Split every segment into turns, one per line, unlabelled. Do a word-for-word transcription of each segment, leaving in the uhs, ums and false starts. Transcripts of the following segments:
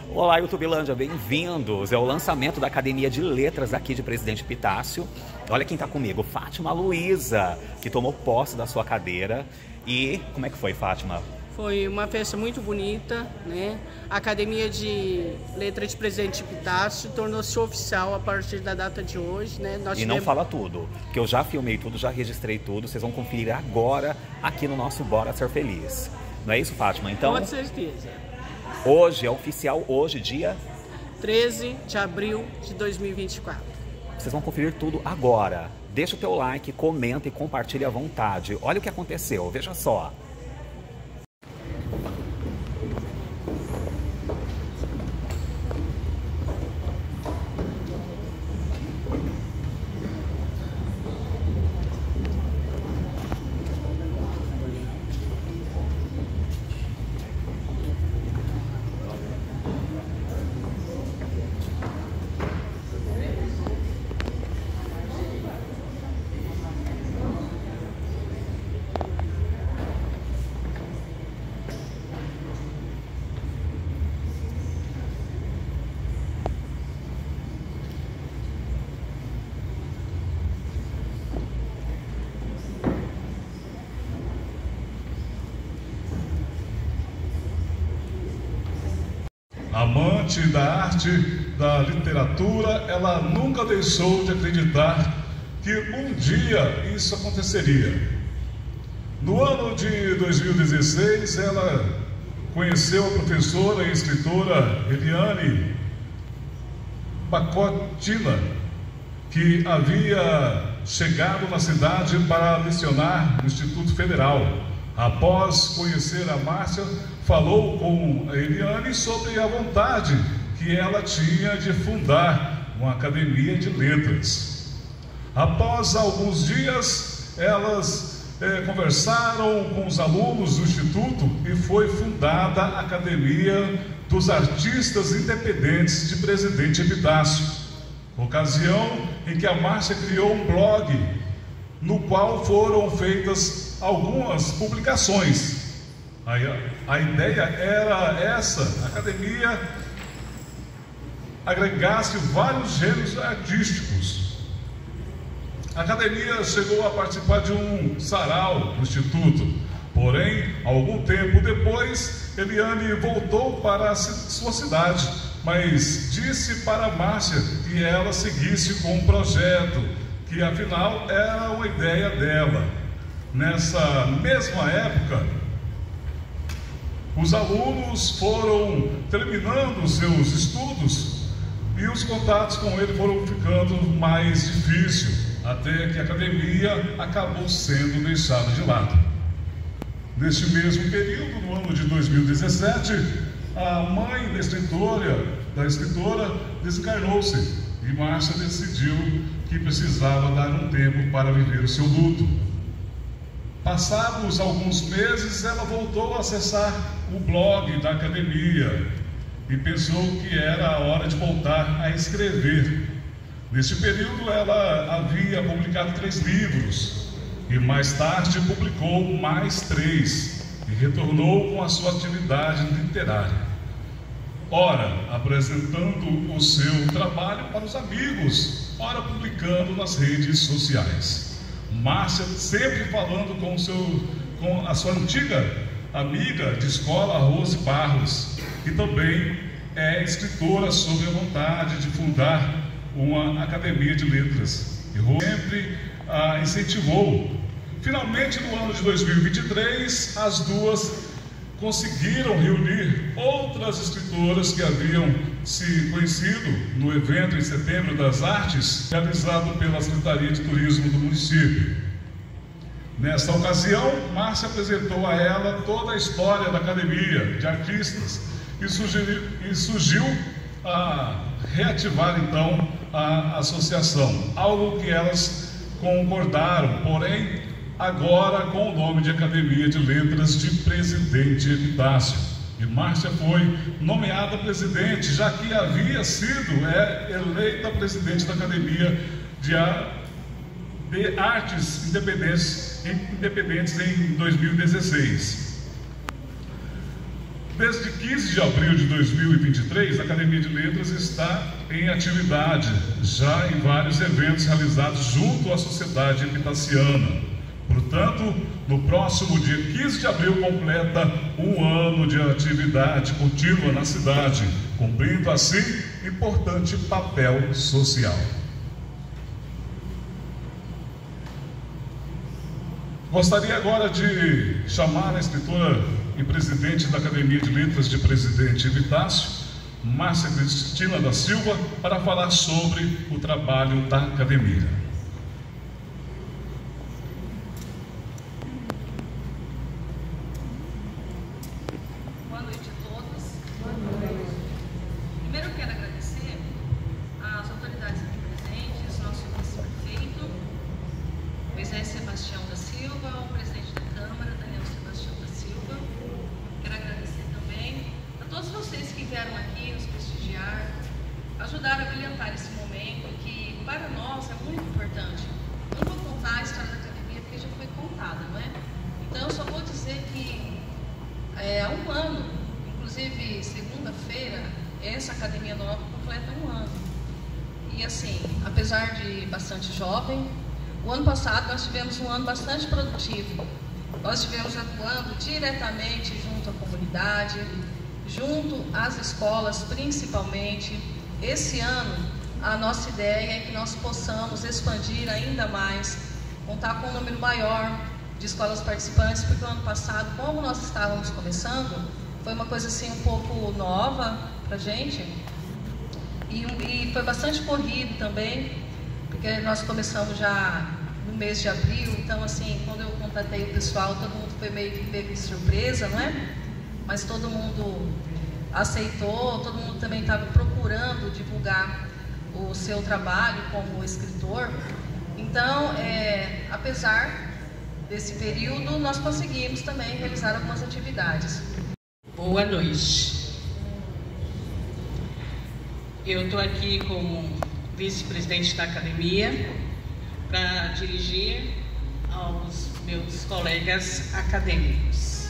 Olá, YouTubelândia, bem-vindos! É o lançamento da Academia de Letras aqui de Presidente Epitácio. Olha quem tá comigo, Fátima Luiza, que tomou posse da sua cadeira. E como é que foi, Fátima?
Foi uma festa muito bonita, né? A Academia de Letras de Presidente Epitácio tornou-se oficial a partir da data de hoje, né? Nós
e
tivemos...
não fala tudo, que eu já filmei tudo, já registrei tudo, vocês vão conferir agora aqui no nosso Bora Ser Feliz. Não é isso, Fátima? Então,
com certeza.
Hoje é oficial, hoje, dia
treze de abril de dois mil e vinte e quatro.
Vocês vão conferir tudo agora. Deixa o teu like, comenta e compartilhe à vontade. Olha o que aconteceu, veja só.
Amante da arte, da literatura, ela nunca deixou de acreditar que um dia isso aconteceria. No ano de dois mil e dezesseis, ela conheceu a professora e escritora Eliane Pacotina, que havia chegado na cidade para lecionar no Instituto Federal. Após conhecer a Márcia, falou com a Eliane sobre a vontade que ela tinha de fundar uma academia de letras. Após alguns dias, elas eh, conversaram com os alunos do Instituto e foi fundada a Academia dos Artistas Independentes de Presidente Epitácio, ocasião em que a Márcia criou um blog no qual foram feitas algumas publicações. A, a ideia era essa: a academia agregasse vários gêneros artísticos. A academia chegou a participar de um sarau no Instituto, porém, algum tempo depois, Eliane voltou para a sua cidade, mas disse para a Márcia que ela seguisse com o projeto, que afinal era uma ideia dela. Nessa mesma época, os alunos foram terminando os seus estudos e os contatos com ele foram ficando mais difíceis, até que a academia acabou sendo deixada de lado. Neste mesmo período, no ano de dois mil e dezessete, a mãe da escritora, da escritora desencarnou-se e Márcia decidiu que precisava dar um tempo para viver o seu luto. Passados alguns meses, ela voltou a acessar o blog da academia e pensou que era a hora de voltar a escrever. Neste período, ela havia publicado três livros e mais tarde publicou mais três e retornou com a sua atividade literária. Ora apresentando o seu trabalho para os amigos, ora publicando nas redes sociais. Márcia sempre falando com, o seu, com a sua antiga amiga de escola, Rose Barros, que também é escritora sobre a vontade de fundar uma academia de letras. E Rose sempre a incentivou. Finalmente, no ano de dois mil e vinte e três, as duas conseguiram reunir outras escritoras que haviam se conhecido no evento em Setembro das Artes, realizado pela Secretaria de Turismo do município. Nessa ocasião, Márcia apresentou a ela toda a história da academia de artistas e, sugeriu, e surgiu a reativar então a associação, algo que elas concordaram, porém agora com o nome de Academia de Letras de Presidente Epitácio. E Márcia foi nomeada presidente, já que havia sido é, eleita presidente da Academia de, de Artes Independentes, Independentes em dois mil e dezesseis. Desde quinze de abril de dois mil e vinte e três, a Academia de Letras está em atividade, já em vários eventos realizados junto à sociedade epitaciana. Portanto, no próximo dia quinze de abril completa um ano de atividade contínua na cidade, cumprindo assim importante papel social. Gostaria agora de chamar a escritora e presidente da Academia de Letras de Presidente Epitácio, Márcia Cristina da Silva, para falar sobre o trabalho da Academia.
Boa noite a todos. Boa noite. Primeiro eu quero agradecer às autoridades aqui presentes, nosso vice-prefeito, Moisés Sebastião da Silva, o presidente da Câmara, Daniel Sebastião da Silva. Quero agradecer também a todos vocês que vieram aqui nos prestigiar, ajudaram a brilhantar esse momento que para nós é muito importante. Eu não vou contar a história da Academia porque já foi contada, não é? Então eu só vou dizer que é, há um ano, inclusive segunda-feira, essa Academia nova completa um ano. E assim, apesar de bastante jovem, o ano passado nós tivemos um ano bastante produtivo. Nós estivemos atuando diretamente junto à comunidade, junto às escolas principalmente. Esse ano, a nossa ideia é que nós possamos expandir ainda mais, contar com um número maior de escolas participantes, porque o ano passado, como nós estávamos começando, foi uma coisa assim um pouco nova para a gente. E, e foi bastante corrido também, porque nós começamos já no mês de abril, então assim, quando eu contatei o pessoal, todo mundo foi meio que pego de surpresa, não é? Mas todo mundo aceitou, todo mundo também estava procurando divulgar o seu trabalho como escritor. Então, é, apesar desse período, nós conseguimos também realizar algumas atividades.
Boa noite. Eu estou aqui como vice-presidente da Academia para dirigir aos meus colegas acadêmicos.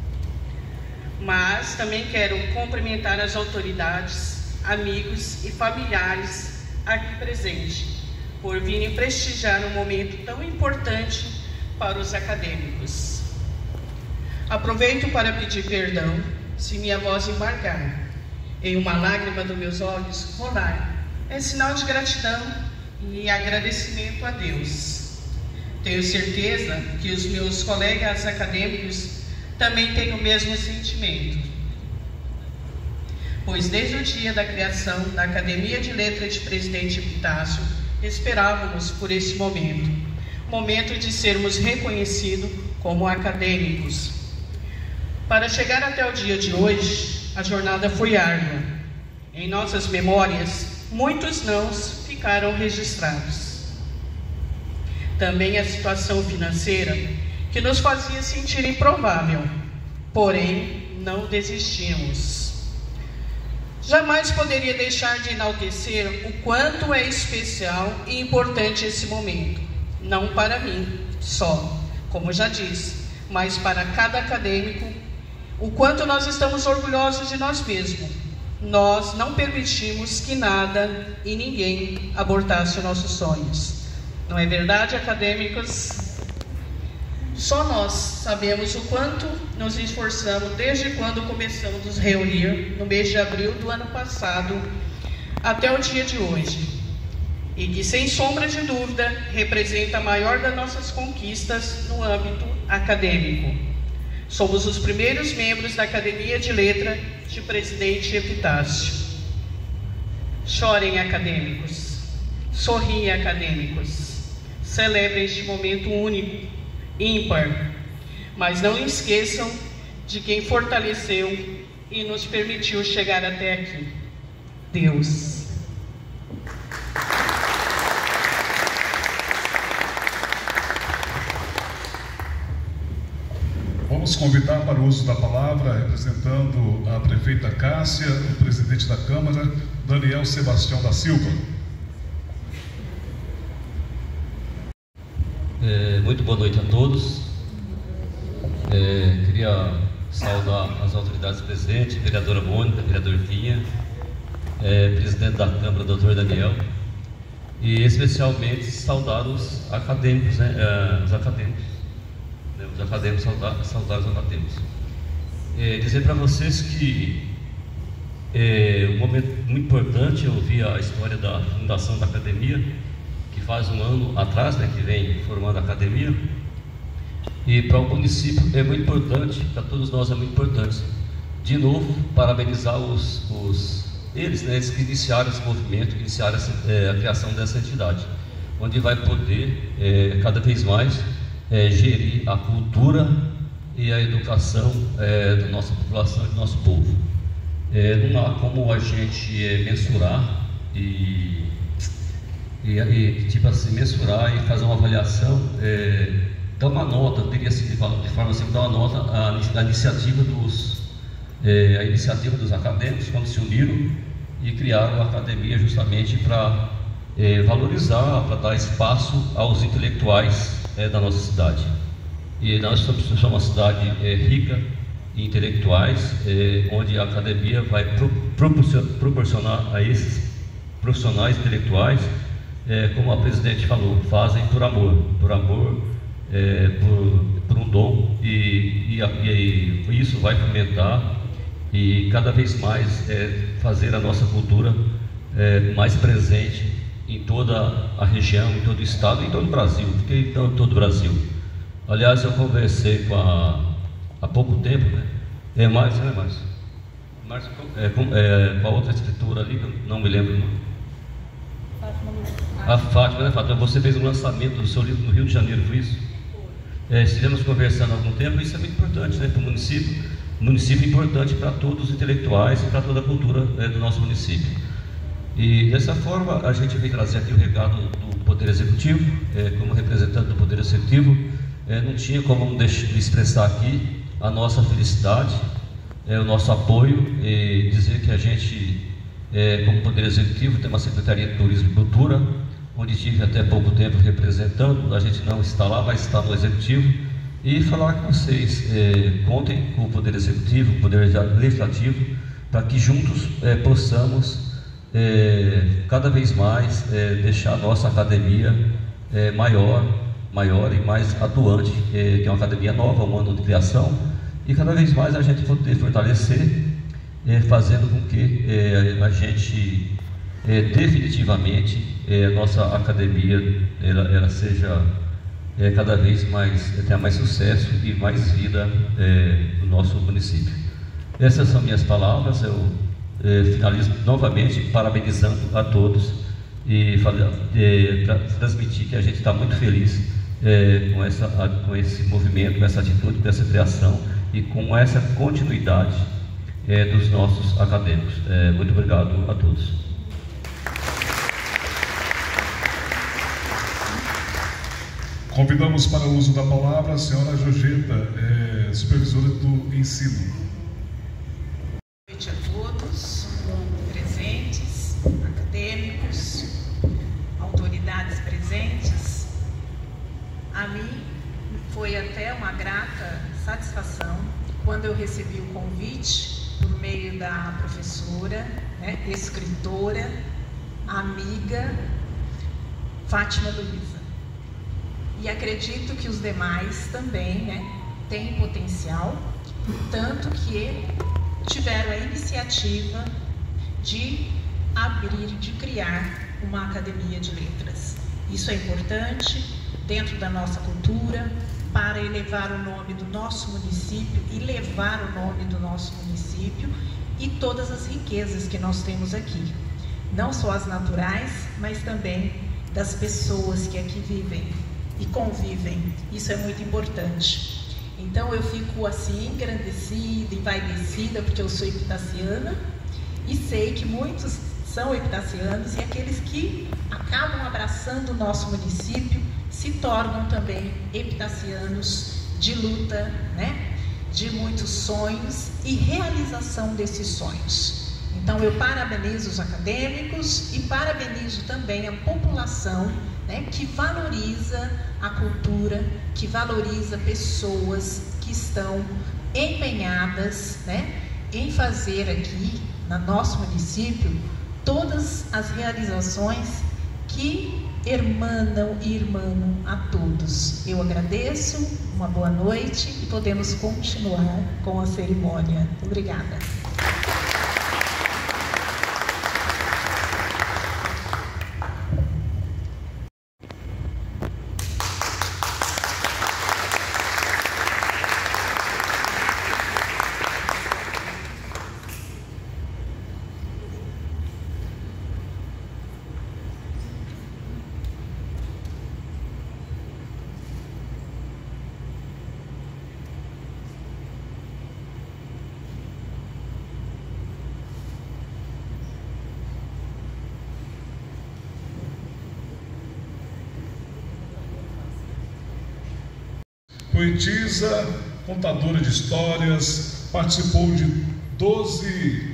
Mas também quero cumprimentar as autoridades, amigos e familiares aqui presentes, por virem prestigiar um momento tão importante para os acadêmicos. Aproveito para pedir perdão se minha voz embargar, em uma lágrima dos meus olhos rolar. É sinal de gratidão e agradecimento a Deus. Tenho certeza que os meus colegas acadêmicos também têm o mesmo sentimento, pois desde o dia da criação da Academia de Letras de Presidente Epitácio, esperávamos por esse momento, momento de sermos reconhecidos como acadêmicos. Para chegar até o dia de hoje, a jornada foi árdua. Em nossas memórias, muitos nãos ficaram registrados. Também a situação financeira, que nos fazia sentir improvável, porém não desistimos. Jamais poderia deixar de enaltecer o quanto é especial e importante esse momento, não para mim só, como já disse, mas para cada acadêmico, o quanto nós estamos orgulhosos de nós mesmos. Nós não permitimos que nada e ninguém abortasse os nossos sonhos. Não é verdade, acadêmicos? Só nós sabemos o quanto nos esforçamos desde quando começamos a nos reunir no mês de abril do ano passado até o dia de hoje. E que, sem sombra de dúvida, representa a maior das nossas conquistas no âmbito acadêmico. Somos os primeiros membros da Academia de Letras de Presidente Epitácio. Chorem, acadêmicos. Sorriem, acadêmicos. Celebrem este momento único, ímpar. Mas não esqueçam de quem fortaleceu e nos permitiu chegar até aqui. Deus.
Vamos convidar para o uso da palavra, representando a prefeita Cássia, o presidente da Câmara, Daniel Sebastião da Silva.
É, muito boa noite a todos. É, queria saudar as autoridades presentes, vereadora Mônica, vereador Vinha, é, presidente da Câmara, doutor Daniel, e especialmente saudar os acadêmicos, né, é, os acadêmicos, né, os acadêmicos, saudar, saudar os acadêmicos. É, dizer para vocês que é um momento muito importante. Eu ouvi a história da fundação da academia, que faz um ano atrás, né, que vem formando a academia, e para o município é muito importante, para todos nós é muito importante. De novo, parabenizar os, os eles, né, eles que iniciaram esse movimento, que iniciaram essa, é, a criação dessa entidade, onde vai poder é, cada vez mais é, gerir a cultura e a educação é, da nossa população e do nosso povo. É, não há como a gente é, mensurar e, e, e tipo assim, mensurar e fazer uma avaliação, é, dar uma nota, teria sido de forma assim, dar uma nota à, à iniciativa dos é, a iniciativa dos acadêmicos, quando se uniram e criaram a academia justamente para é, valorizar, para dar espaço aos intelectuais é, da nossa cidade. E nós somos uma cidade é, rica em intelectuais, é, onde a academia vai pro, proporcionar a esses profissionais intelectuais, é, como a presidente falou, fazem por amor, por amor, é, por, por um dom, e, e, e isso vai fomentar e cada vez mais é, fazer a nossa cultura é, mais presente em toda a região, em todo o estado, em todo o Brasil, porque em todo o Brasil. Aliás, eu conversei com a, há pouco tempo, né? É Márcio, né, Márcio? Márcio, é, com, é, com a outra escritora ali, não me lembro. Fátima. A Fátima, né, Fátima? Você fez o lançamento do seu livro no Rio de Janeiro, foi isso? É, estivemos conversando há algum tempo, e isso é muito importante, né, para o município. O município é importante para todos os intelectuais e para toda a cultura é, do nosso município. E dessa forma, a gente vem trazer aqui o recado do Poder Executivo, é, como representante do Poder Executivo. É, não tinha como deixar de expressar aqui a nossa felicidade, é, o nosso apoio, e dizer que a gente, é, como Poder Executivo, tem uma Secretaria de Turismo e Cultura, onde tive até pouco tempo representando. A gente não está lá, mas está no Executivo, e falar que vocês é, contem com o Poder Executivo, o Poder Legislativo, para que juntos é, possamos é, cada vez mais é, deixar a nossa academia é, maior, maior e mais atuante, que é uma academia nova, um ano de criação, e cada vez mais a gente poder fortalecer, é, fazendo com que é, a gente é, definitivamente é, nossa academia ela, ela seja é, cada vez mais, tenha mais sucesso e mais vida é, no nosso município. Essas são minhas palavras. Eu é, finalizo novamente parabenizando a todos e é, para transmitir que a gente está muito feliz É, com, essa, com esse movimento, com essa atitude, com essa criação e com essa continuidade é, dos nossos acadêmicos. É, muito obrigado a todos.
Convidamos para o uso da palavra a senhora Jojeta, é, supervisora do ensino.
Boa noite a todos, presentes, acadêmicos, autoridades presentes. A mim foi até uma grata satisfação quando eu recebi o convite por meio da professora, né, escritora, amiga Fátima Luiza. E acredito que os demais também, né, têm potencial, tanto que tiveram a iniciativa de abrir, de criar uma academia de letras. Isso é importante dentro da nossa cultura, para elevar o nome do nosso município e levar o nome do nosso município e todas as riquezas que nós temos aqui, não só as naturais, mas também das pessoas que aqui vivem e convivem. Isso é muito importante. Então eu fico assim engrandecida, envaidecida, porque eu sou epitaciana e sei que muitos são epitacianos, e aqueles que acabam abraçando o nosso município se tornam também epitacianos de luta, né? De muitos sonhos e realização desses sonhos. Então eu parabenizo os acadêmicos e parabenizo também a população, né, que valoriza a cultura, que valoriza pessoas que estão empenhadas, né, em fazer aqui, no nosso município, todas as realizações que irmanam e irmanam a todos. Eu agradeço, uma boa noite e podemos continuar com a cerimônia. Obrigada.
Poetisa, contadora de histórias, participou de doze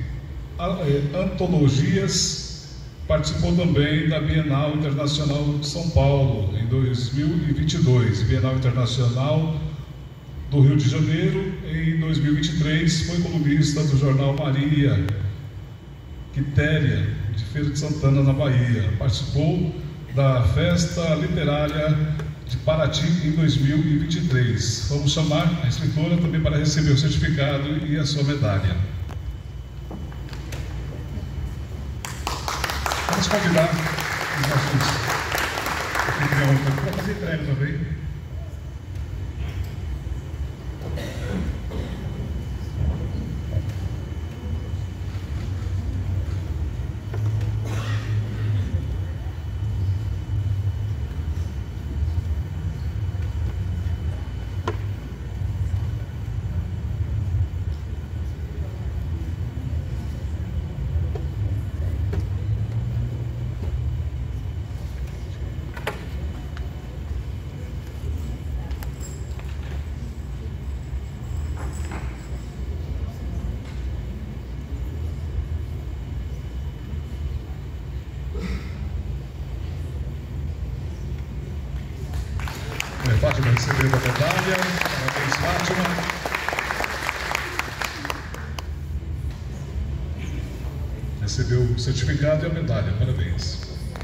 antologias, participou também da Bienal Internacional de São Paulo em dois mil e vinte e dois, Bienal Internacional do Rio de Janeiro em dois mil e vinte e três, foi colunista do jornal Maria Quitéria, de Feira de Santana, na Bahia. Participou da Festa Literária de Paraty em dois mil e vinte e três. Vamos chamar a escritora também para receber o certificado e a sua medalha. Vamos convidar os nossos para fazer entrega também. Fátima recebeu a medalha. Parabéns, Fátima. Recebeu o certificado e a medalha. Parabéns.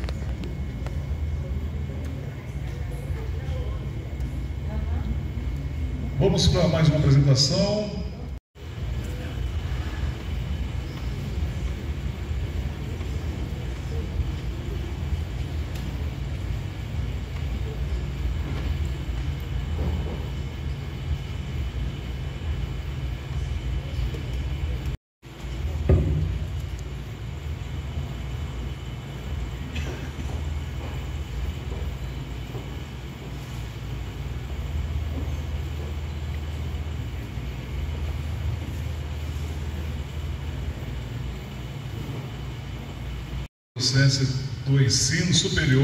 Vamos para mais uma apresentação. Docência do ensino superior.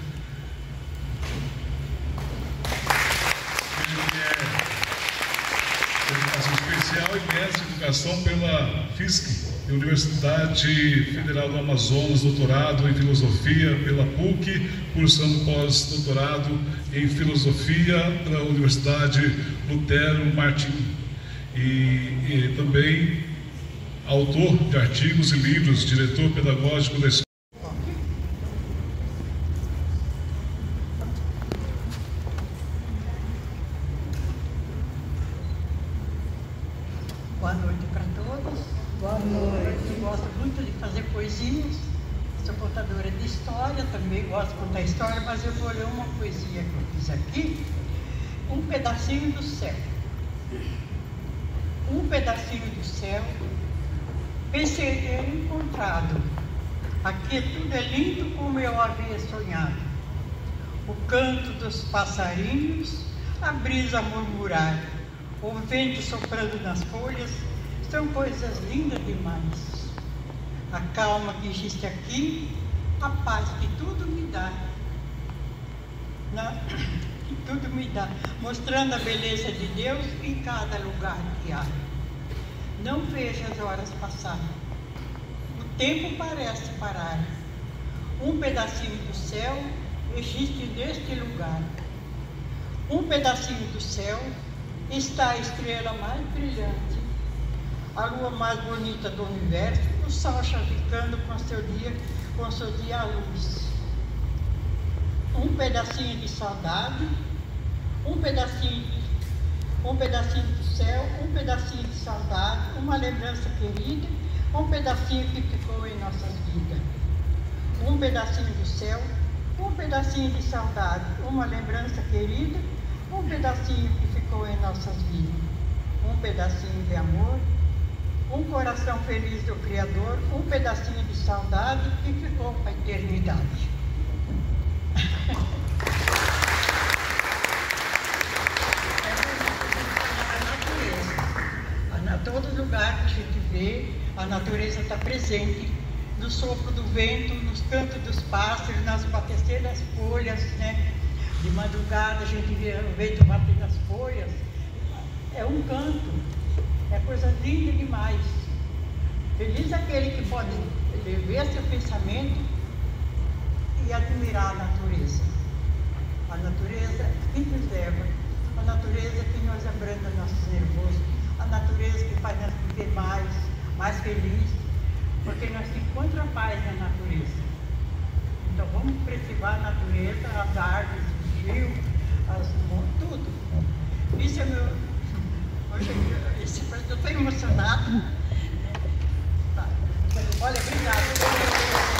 Ele é educação especial e mestre em educação pela F I S C, Universidade Federal do Amazonas, doutorado em filosofia pela P U C, cursando pós-doutorado em filosofia pela Universidade Lutero Martim, e, e também autor de artigos e livros, diretor pedagógico da escola.
Boa noite para todos. Boa noite. Eu gosto muito de fazer poesias. Sou contadora de história, também gosto de contar história, mas eu vou ler uma poesia que eu fiz aqui. Um pedacinho do céu. Um pedacinho do céu, pensei ter encontrado. Aqui tudo é lindo como eu havia sonhado. O canto dos passarinhos, a brisa a murmurar, o vento soprando nas folhas, são coisas lindas demais. A calma que existe aqui, a paz que tudo me dá. Na... que tudo me dá, mostrando a beleza de Deus em cada lugar que há. Não vejo as horas passar, o tempo parece parar. Um pedacinho do céu existe neste lugar. Um pedacinho do céu está a estrela mais brilhante, a lua mais bonita do universo, o sol chavicando com seu dia, com seu dia à luz. Um pedacinho de saudade, um pedacinho, um pedacinho do céu, um pedacinho de saudade, uma lembrança querida, um pedacinho que ficou em nossas vidas. Um pedacinho do céu, um pedacinho de saudade, uma lembrança querida, um pedacinho que ficou em nossas vidas. Um pedacinho de amor, um coração feliz do Criador, um pedacinho de saudade que ficou para a eternidade. A todo lugar que a gente vê, a natureza está presente, no sopro do vento, nos cantos dos pássaros, nas batecer das folhas, né? De madrugada a gente vê o vento bater nas folhas. É um canto, é coisa linda demais. Feliz aquele que pode ver seu pensamento e admirar a natureza. A natureza que nos leva, a natureza que nos abranda nossos nervosos, a natureza que faz nós viver mais, mais feliz, porque nós encontramos a paz na natureza. Então vamos preservar a natureza, as árvores, os rios, as, tudo. Isso é meu. Hoje esse, eu estou emocionada. Tá. Olha, obrigada.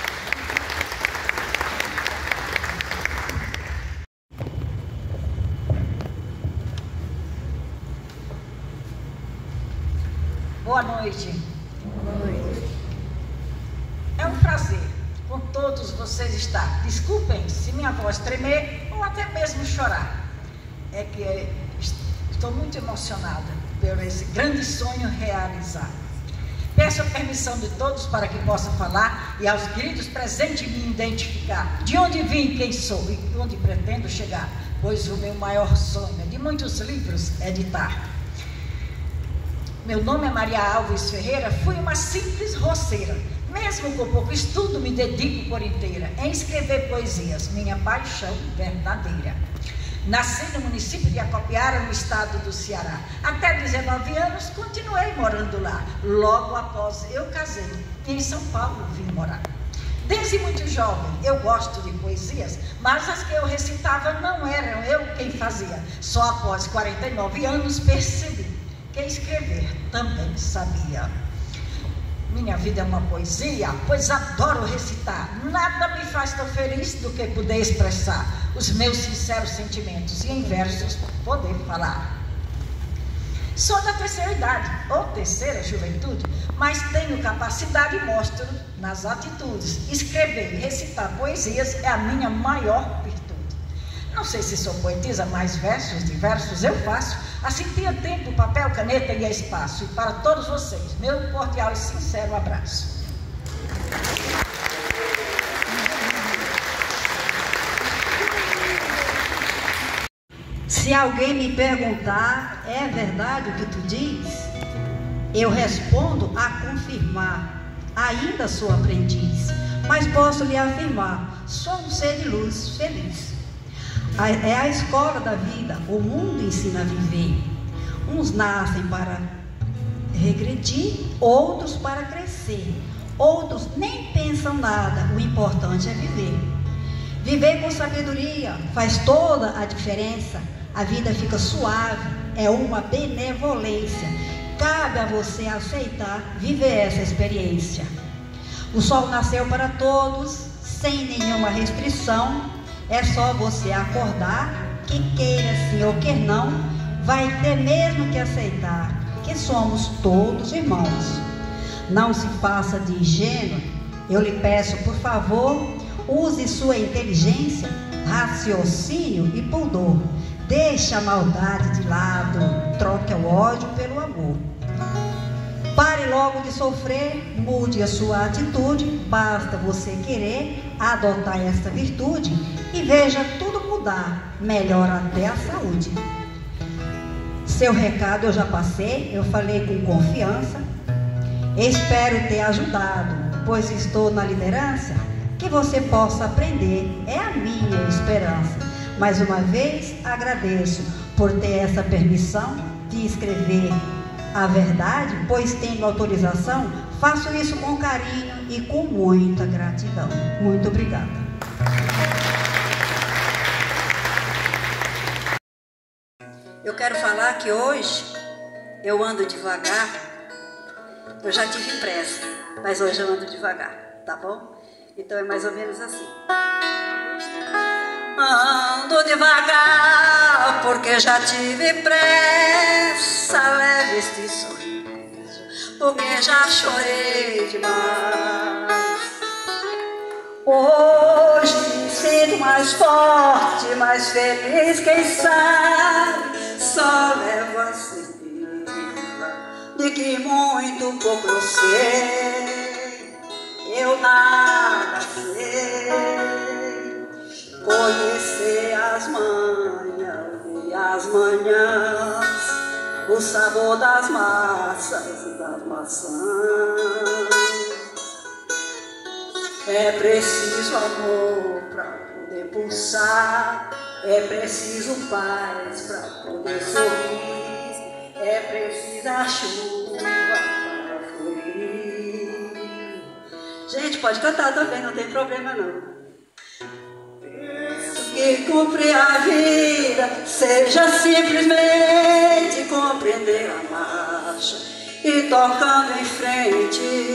Boa noite. Boa noite. É um prazer com todos vocês estar. Desculpem se minha voz tremer ou até mesmo chorar. É que é, estou muito emocionada por esse grande sonho realizado. Peço a permissão de todos para que possa falar e aos queridos presentes me identificar. De onde vim, quem sou e onde pretendo chegar. Pois o meu maior sonho é de muitos livros editar. Meu nome é Maria Alves Ferreira, fui uma simples roceira. Mesmo com pouco estudo, me dedico por inteira em escrever poesias, minha paixão verdadeira. Nasci no município de Acopiara, no estado do Ceará. Até dezenove anos, continuei morando lá. Logo após eu casei e em São Paulo vim morar. Desde muito jovem, eu gosto de poesias, mas as que eu recitava não eram eu quem fazia. Só após quarenta e nove anos percebi que escrever também sabia. Minha vida é uma poesia, pois adoro recitar. Nada me faz tão feliz do que poder expressar os meus sinceros sentimentos e em versos poder falar. Sou da terceira idade, ou terceira juventude, mas tenho capacidade e mostro nas atitudes. Escrever e recitar poesias é a minha maior virtude. Não sei se sou poetisa, mas versos de versos eu faço. Assim tenha tempo, papel, caneta e espaço. E para todos vocês, meu cordial e sincero abraço.
Se alguém me perguntar, é verdade o que tu diz? Eu respondo a confirmar. Ainda sou aprendiz, mas posso lhe afirmar, sou um ser de luz feliz. É a escola da vida, o mundo ensina a viver. Uns nascem para regredir, outros para crescer. Outros nem pensam nada, o importante é viver. Viver com sabedoria faz toda a diferença. A vida fica suave, é uma benevolência. Cabe a você aceitar viver essa experiência. O sol nasceu para todos, sem nenhuma restrição. É só você acordar, que queira sim ou quer não, vai ter mesmo que aceitar que somos todos irmãos. Não se faça de ingênuo, eu lhe peço por favor, use sua inteligência, raciocínio e pudor. Deixe a maldade de lado, troque o ódio pelo amor. Pare logo de sofrer, mude a sua atitude, basta você querer adotar essa virtude e veja tudo mudar, melhora até a saúde. Seu recado eu já passei, eu falei com confiança, espero ter ajudado, pois estou na liderança, que você possa aprender, é a minha esperança. Mais uma vez agradeço por ter essa permissão de escrever a verdade, pois tendo autorização, faço isso com carinho e com muita gratidão. Muito obrigada. Eu quero falar que hoje eu ando devagar. Eu já tive pressa, mas hoje eu ando devagar, tá bom? Então é mais ou menos assim. Ando devagar porque já tive pressa, leve este sorriso, porque já chorei demais. Hoje me sinto mais forte, mais feliz, quem sabe só levo a certeza de que muito pouco eu sei, eu nada sei. Conhecer as manhas e as manhãs, o sabor das massas e das maçãs. É preciso amor para poder pulsar, é preciso paz para poder sorrir, é preciso a chuva para florir. Gente, pode cantar também, não tem problema não. Que cumprir a vida seja simplesmente compreender a marcha e tocando em frente.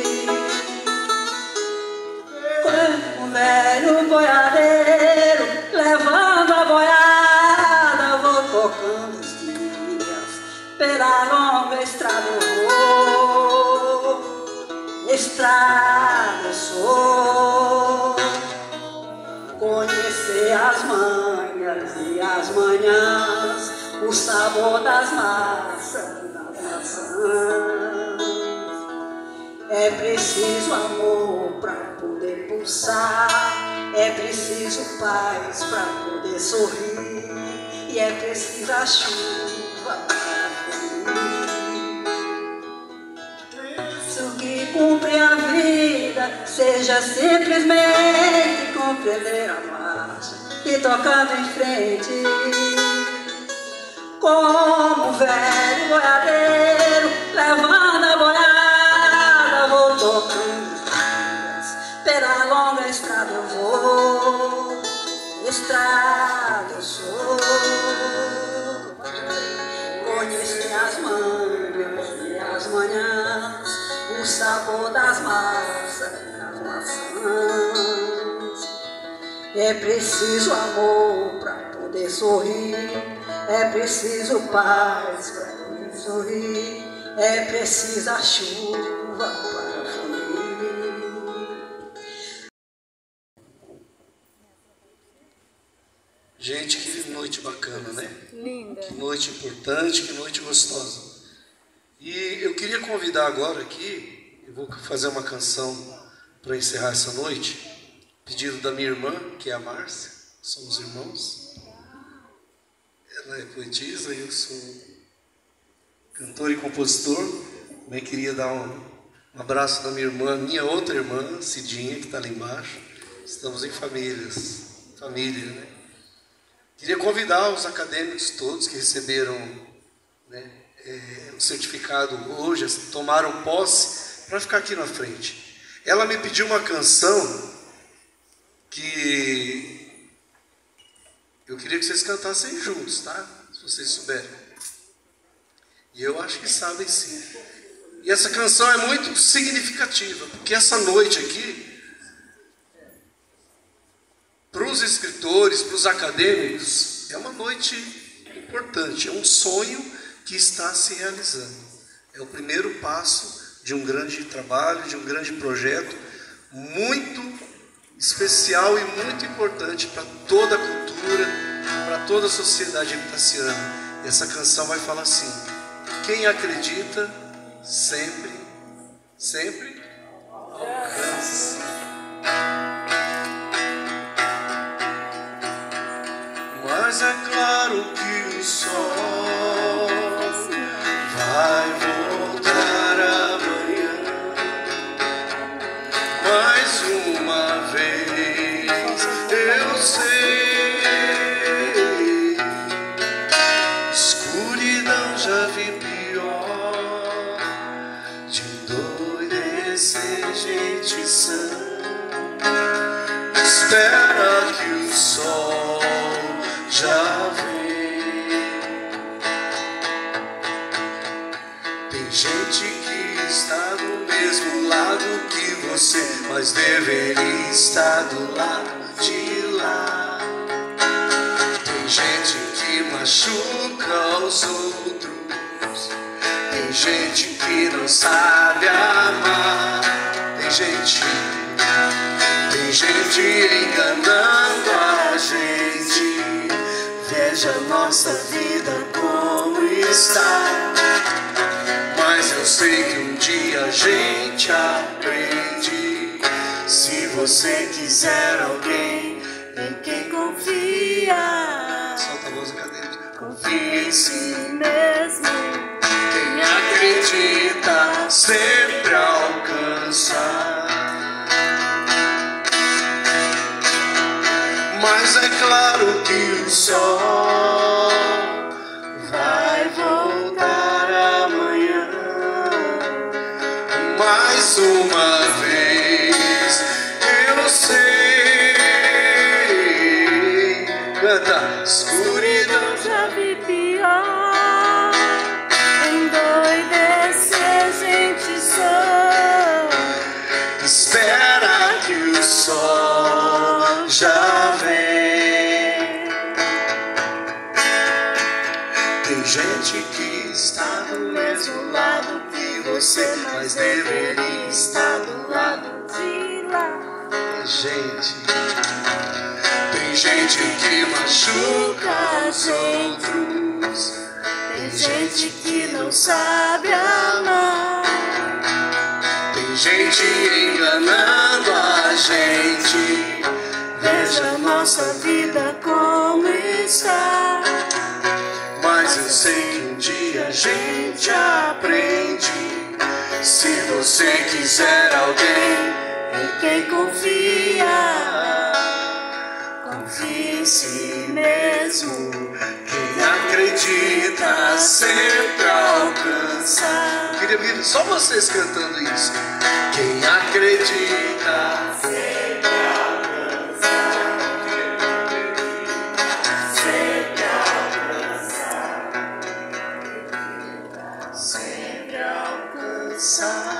Como um velho boiadeiro levando a boiada, vou tocando os dias pela longa estrada eu vou, estrada eu sou. Conhecer as manhas e as manhãs, o sabor das massas e das maçãs. É preciso amor para poder pulsar, é preciso paz para poder sorrir, e é preciso a chuva para fluir. Isso que cumpre a vida seja simplesmente compreender a marcha e tocando em frente. Como um velho boiadeiro levando a boiada, vou tocando os dias pela longa estrada eu vou, estrada eu sou. Conhecer as manhas e as manhãs, o sabor das massas e das maçãs. É preciso amor para poder sorrir, é preciso paz para poder sorrir, é preciso a chuva para fluir.
Gente, que noite bacana, né?
Linda.
Que noite importante, que noite gostosa. E eu queria convidar agora aqui, eu vou fazer uma canção para encerrar essa noite, pedido da minha irmã, que é a Márcia, somos irmãos. Ela é poetisa e eu sou cantor e compositor. Também queria dar um, um abraço da minha irmã, minha outra irmã, Cidinha, que está lá embaixo. Estamos em famílias, família, né? Queria convidar os acadêmicos todos que receberam, né, é, o certificado hoje, tomaram posse, para ficar aqui na frente. Ela me pediu uma canção que eu queria que vocês cantassem juntos, tá? Se vocês souberem. E eu acho que sabem sim. E essa canção é muito significativa, porque essa noite aqui, para os escritores, para os acadêmicos, é uma noite importante, é um sonho que está se realizando. É o primeiro passo de um grande trabalho, de um grande projeto, muito especial e muito importante para toda a cultura, para toda a sociedade epitaciana. E essa canção vai falar assim: quem acredita sempre, sempre alcança. Mas é claro que o sol vai voltar amanhã, mais uma vez eu sei espera que o sol já vem. Tem gente que está do mesmo lado que você, mas deveria estar do lado de lá. Tem gente que machuca os outros, tem gente que não sabe amar, tem gente, tem gente enganando a gente. Veja nossa vida como está. Mas eu sei que um dia a gente aprende. Se você quiser alguém em quem confia, solta a voz da cadeira. Confie em si mesmo. Quem acredita sempre alcança. Mas é claro que o sol vai voltar amanhã. Mais uma vez eu sei. Canta. Escuridão já vi pior. Endoidecer gente só. Espera que o sol já vem. Tem gente que está do mesmo lado que você, mas deveria estar do lado de lá. Tem gente, tem gente que machuca os outros, tem gente que não sabe amar, tem gente enganando a gente. Veja nossa vida como está. Mas eu sei que um dia a gente aprende. Se você quiser alguém em quem confia, confie em si mesmo. Quem acredita sempre alcança. Eu queria ouvir só vocês cantando isso. Quem acredita sempre alcança. Sempre alcança. Sempre alcança.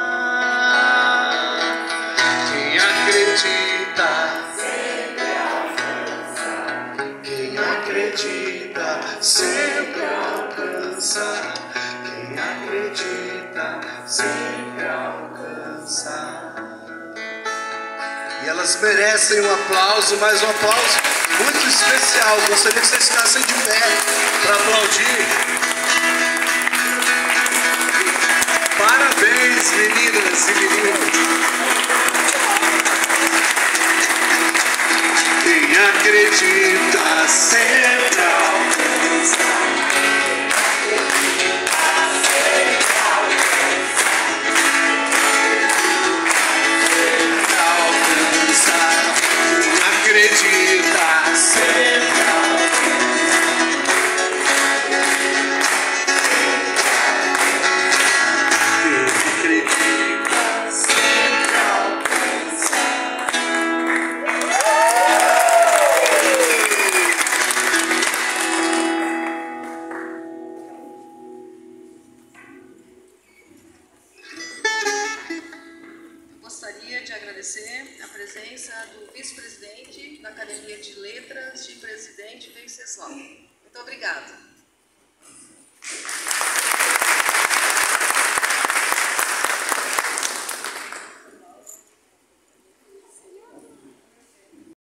Quem acredita sempre alcança. Quem acredita sempre alcança. Quem acredita sempre alcança. E elas merecem um aplauso, mas um aplauso muito especial. Gostaria que vocês ficassem de pé para aplaudir. Parabéns, meninas e meninos. Quem acredita sempre alcança. Acredita sempre alcança. Acredita sempre alcança.
Gostaria de agradecer a presença do vice-presidente da Academia de Letras de Presidente Venceslau. Muito obrigada.